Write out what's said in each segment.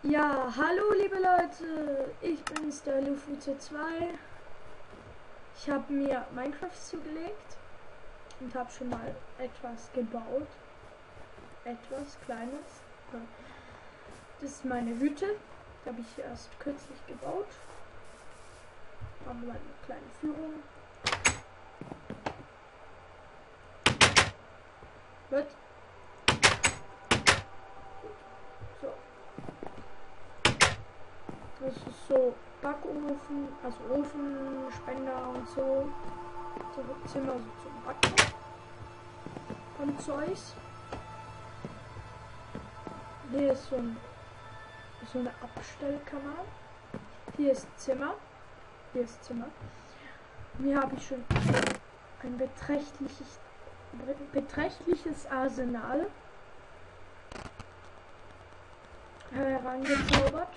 Ja, hallo liebe Leute, ich bin's, der Lufuze2. Ich habe mir Minecraft zugelegt und habe schon mal etwas gebaut. Etwas Kleines. Das ist meine Hütte, die habe ich erst kürzlich gebaut. Haben wir eine kleine Führung. Wird. So. Das ist so Backofen, also Ofenspender und so. So Zimmer so zum Backen und Zeugs. Hier ist so eine Abstellkammer. Hier ist Zimmer. Hier ist Zimmer. Hier habe ich schon ein beträchtliches Arsenal herangezaubert.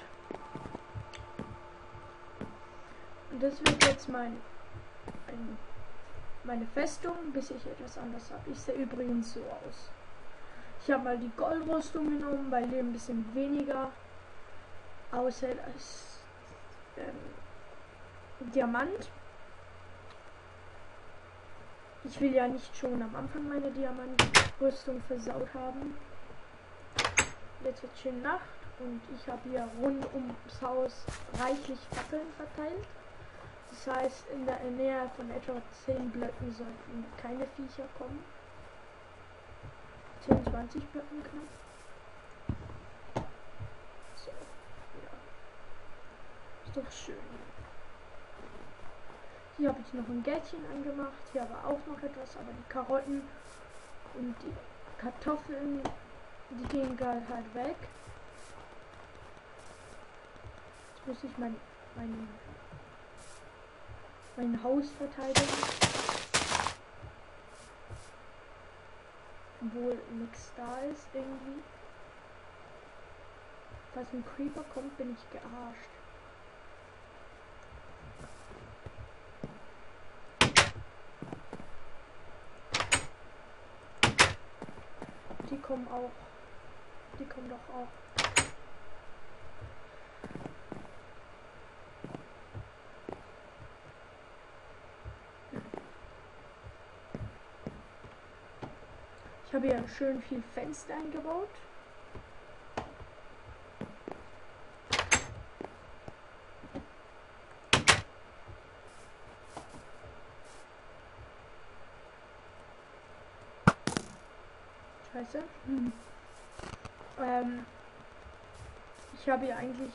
Und das wird jetzt meine Festung, bis ich etwas anderes habe. Ich sehe übrigens so aus. Ich habe mal die Goldrüstung genommen, weil die ein bisschen weniger aushält als Diamant. Ich will ja nicht schon am Anfang meine Diamantrüstung versaut haben. Jetzt wird schön Nacht und ich habe hier rund ums Haus reichlich Fackeln verteilt. Das heißt, in der Nähe von etwa 10 Blöcken sollten keine Viecher kommen. 10, 20 Blöcken knapp. So, ja. Ist doch schön. Hier habe ich noch ein Gärtchen angemacht. Hier aber auch noch etwas, aber die Karotten und die Kartoffeln, die gehen gerade halt weg. Jetzt muss ich mein Haus verteidigen. Obwohl nichts da ist irgendwie. Falls ein Creeper kommt, bin ich gearscht. Die kommen doch auch. Ich habe hier schön viel Fenster eingebaut. Scheiße. Ich habe hier eigentlich.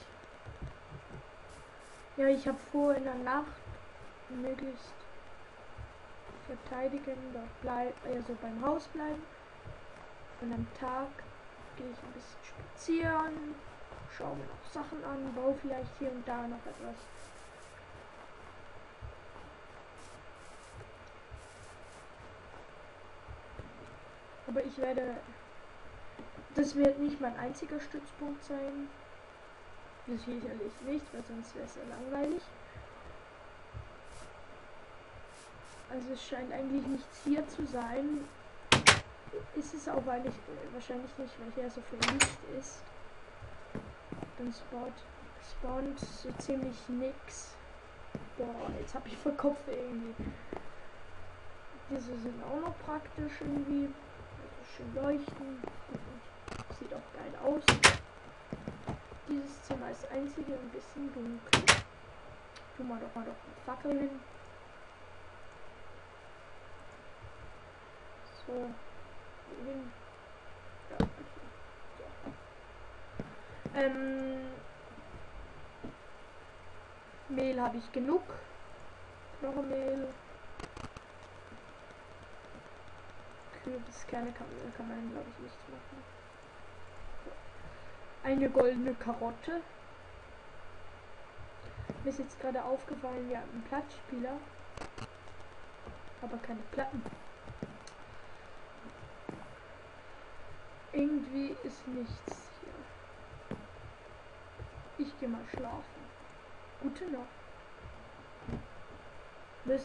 Ja, ich habe vor, in der Nacht möglichst verteidigen, dort bleiben, also beim Haus bleiben. Und am Tag gehe ich ein bisschen spazieren, schaue mir noch Sachen an, baue vielleicht hier und da noch etwas. Aber das wird nicht mein einziger Stützpunkt sein. Das sicherlich nicht, weil sonst wäre es ja langweilig. Also es scheint eigentlich nichts hier zu sein. Ist es auch wahrscheinlich nicht, weil hier so viel Licht ist. Dann spawnt so ziemlich nix. Boah, jetzt habe ich voll Kopf irgendwie. Diese sind auch noch praktisch irgendwie. Also schön leuchten. Sieht auch geil aus. Dieses Zimmer ist das einzige ein bisschen dunkel. Tun wir doch mal eine Fackel hin. So. Hin. Ja, okay. So. Mehl habe ich genug. Knochenmehl. Kürbiskerne kann man glaube ich nicht machen. So. Eine goldene Karotte. Mir ist jetzt gerade aufgefallen, wir haben einen Plattspieler, aber keine Platten. Irgendwie ist nichts hier. Ich gehe mal schlafen. Gute Nacht. Bis.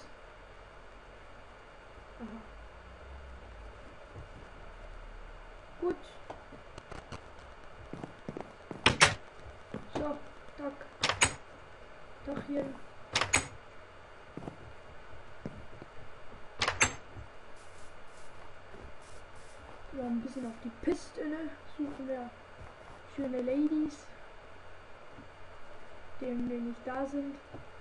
Aha. Gut. So, Dachchen. Ja, ein bisschen auf die Piste, ne? Suchen wir schöne Ladies, die nicht da sind.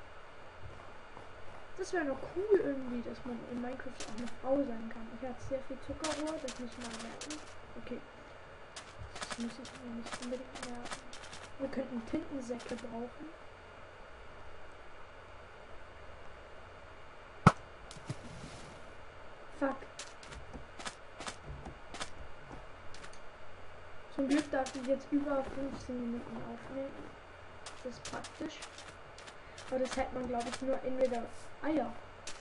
Das wäre noch cool irgendwie, dass man in Minecraft auch eine Frau sein kann. Ich habe sehr viel Zuckerrohr, das muss ich mal merken. Okay. Das muss ich mir nicht unbedingt merken. Wir könnten Tintensäcke brauchen. Fuck. Zum Glück darf ich jetzt über 15 Minuten aufnehmen. Das ist praktisch. Aber das hätte man, glaube ich, nur entweder Eier.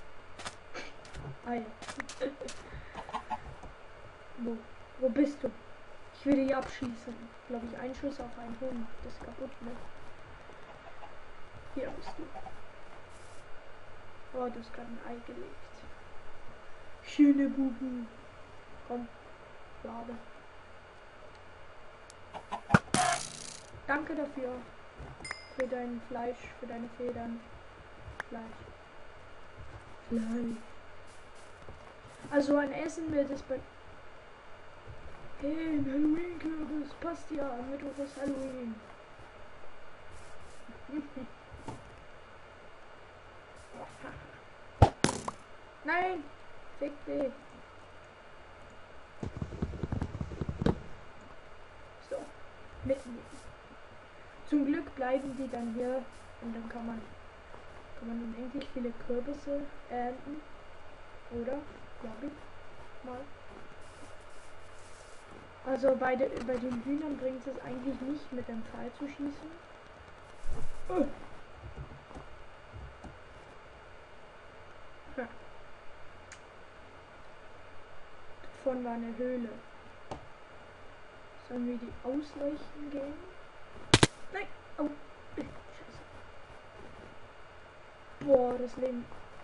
Wo bist du? Ich will dich abschießen. Glaube ich, ein Schuss auf einen Hund. Das ist kaputt, ne? Hier bist du. Oh, du hast gerade ein Ei gelegt. Schöne Bubu. Komm, lade. Danke dafür. Für dein Fleisch, für deine Federn. Fleisch. Also ein Essen wird es bei... Hey, ein Halloween-Kürbis. Passt ja. Mittwoch ist Halloween. Nein! Fick dich. So. Mitnehmen. Zum Glück bleiben die dann hier und dann kann man unendlich viele Kürbisse ernten. Oder? Glaube ich. Mal. Also bei den Hühnern bringt es eigentlich nicht, mit dem Pfeil zu schießen. Davon war eine Höhle. Sollen wir die ausleuchten gehen? Nein! Oh! Scheiße. Boah, das Leben.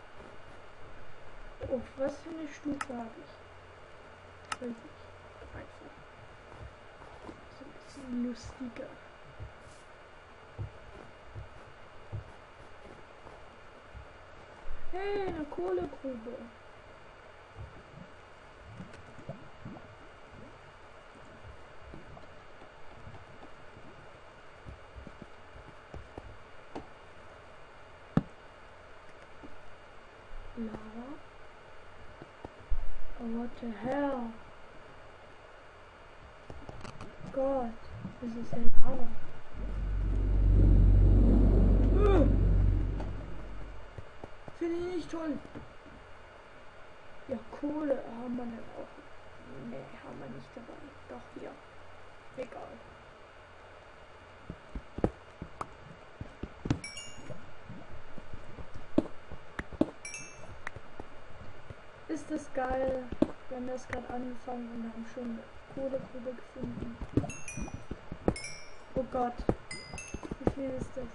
Oh, was für eine Stufe habe ich? Wirklich. Einfach. So ein bisschen lustiger. Hey, eine Kohlegrube. Lava. Oh, what the hell? Gott, das ist ja Lava. Finde ich nicht toll. Ja, Kohle haben wir dann auch. Ne, haben wir nicht dabei. Doch, hier. Egal. Ist das geil. Wir haben das gerade angefangen und haben schon eine Kohlegrube gefunden. Oh Gott. Wie viel ist das?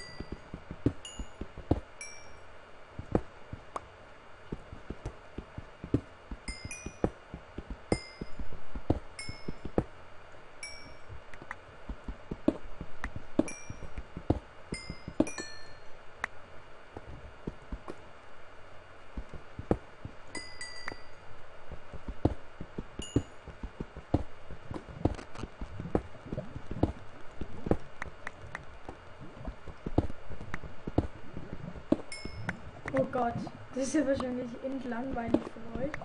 Oh Gott, das ist ja wahrscheinlich endlangweilig für euch.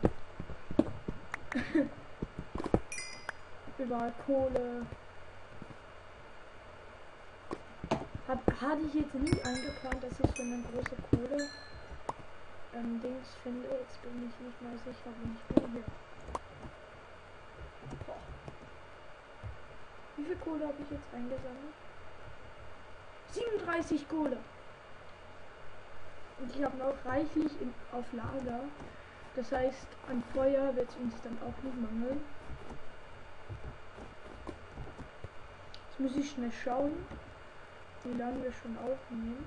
Überall Kohle. Hatte ich jetzt nie eingeplant, dass ich so eine große Kohle Dings finde. Jetzt bin ich nicht mal sicher, wo ich bin hier. Boah. Wie viel Kohle habe ich jetzt eingesammelt? 37 Kohle. Und ich habe noch reichlich auf Lager. Das heißt, an Feuer wird es uns dann auch nicht mangeln. Jetzt muss ich schnell schauen, wie lange wir schon aufnehmen.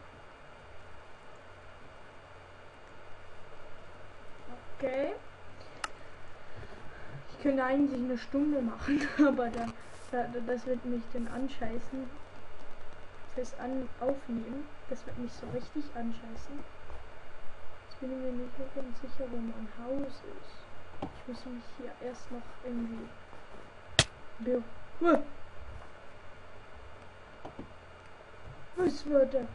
Okay. Ich könnte eigentlich eine Stunde machen, aber das wird mich dann anscheißen. fürs Aufnehmen. Das wird mich so richtig anscheißen. Jetzt bin ich mir nicht mehr ganz sicher, wo mein Haus ist. Ich muss mich hier erst noch irgendwie... Was war das?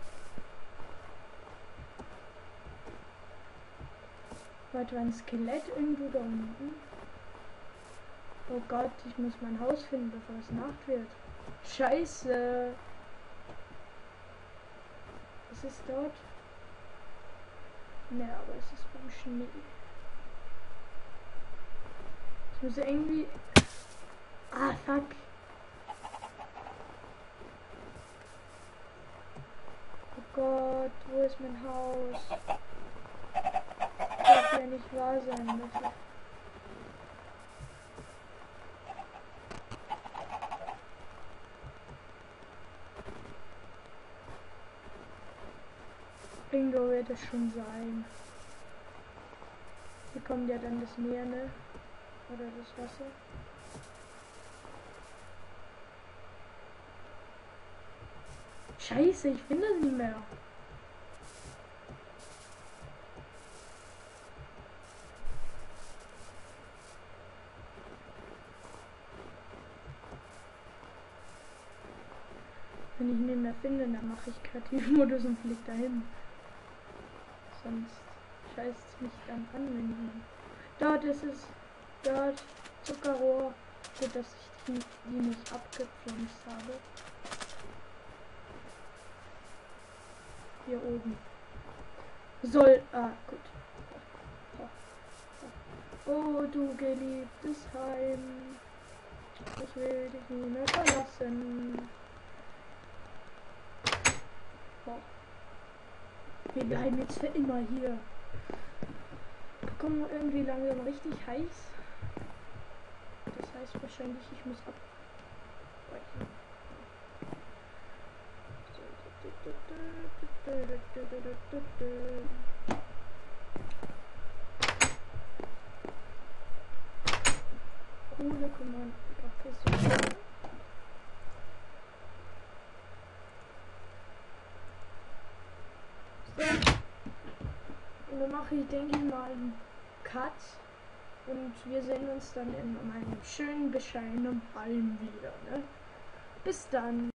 War ein Skelett irgendwo da unten? Oh Gott, ich muss mein Haus finden, bevor es Nacht wird. Scheiße. Was ist dort? Ne, aber es ist beim Schnee. Ich muss irgendwie... Ah, fuck. Oh Gott, wo ist mein Haus? Das darf ja nicht wahr sein. Das irgendwo wird es schon sein. Hier kommt ja dann das Meer, ne? Oder das Wasser. Scheiße, ich finde es nicht mehr. Wenn ich nicht mehr finde, dann mache ich Kreativmodus und fliege dahin. Sonst scheißt es mich dann an, wenn ich... Dort ist es. Dort. Zuckerrohr. Gut, dass ich die nicht abgepflanzt habe. Hier oben. Soll... Ah, gut. Oh, du geliebtes Heim. Ich will dich nie mehr verlassen. Oh. Wir bleiben jetzt für immer hier. Bekommen wir irgendwie langsam richtig heiß. Das heißt wahrscheinlich, ich muss abbrechen. Kohle, guck mal, Kaffee. Und dann mache ich, denke ich mal, einen Cut. Und wir sehen uns dann in meinem schönen, bescheidenen Heim wieder. Ne? Bis dann.